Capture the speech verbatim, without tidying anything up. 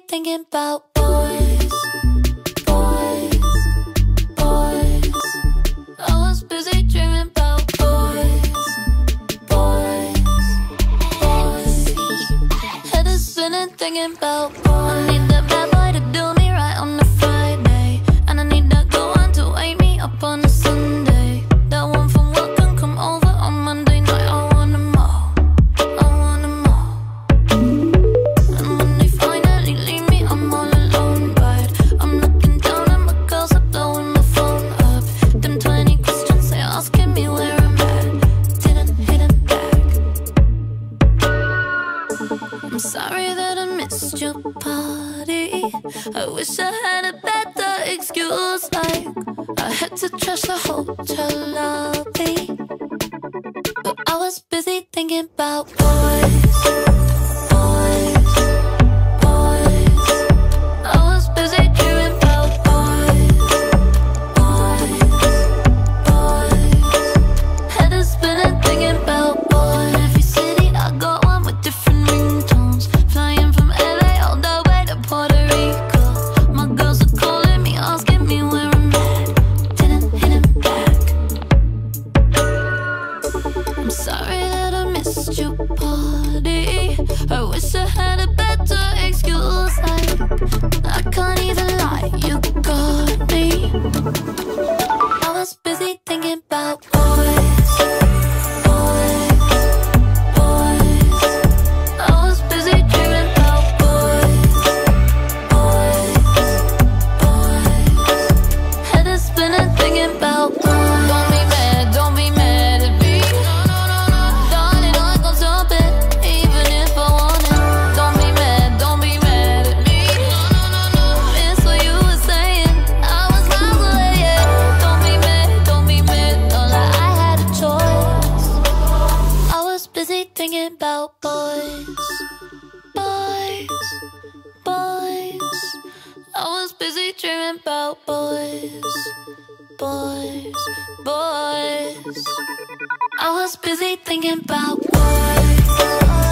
thinking about boys, boys, boys. I was busy dreaming about boys, boys, boys. Head is spinning thinking about boys. I need that bad boy to do me right on a Friday, and I need that good one to wake me up on a Sunday. That one from work can come over on Monday night. I want them all, I want them all. And when they finally leave me, I'm all alone. But I'm looking down at my girls are blowing my phone up. Them twenty questions they asking me where I'm at, didn't hit them back. I'm sorry that I missed your party. I wish I had a better excuse, like I had to trash the hotel lobby. But I was busy thinking about boys, boys, boys. I was busy dreaming about boys, boys, boys. Head is spinning thinking about boys. Every city I got one with different ringtones. Flying from L A all the way to Puerto Rico. My girls are calling me, asking me where I'm at, didn't hit them back. I'm sorry that I missed your party. I wish I had a better excuse, like I can't even lie, you got me. I was busy thinking about boys, boys, boys. I was busy dreaming about boys, boys, boys. Head is spinning thinking about boys. Don't be mad, don't be mad at me. Darling, I gon' jump in, even if I want it. Don't be mad, don't be mad at me. Miss what you were saying, I was miles away, yeah. Don't be mad, don't be mad, don't lie, I had a choice. I was busy thinking about boys, boys, boys. I was busy dreaming about boys, boys, boys. I was busy thinking about boys.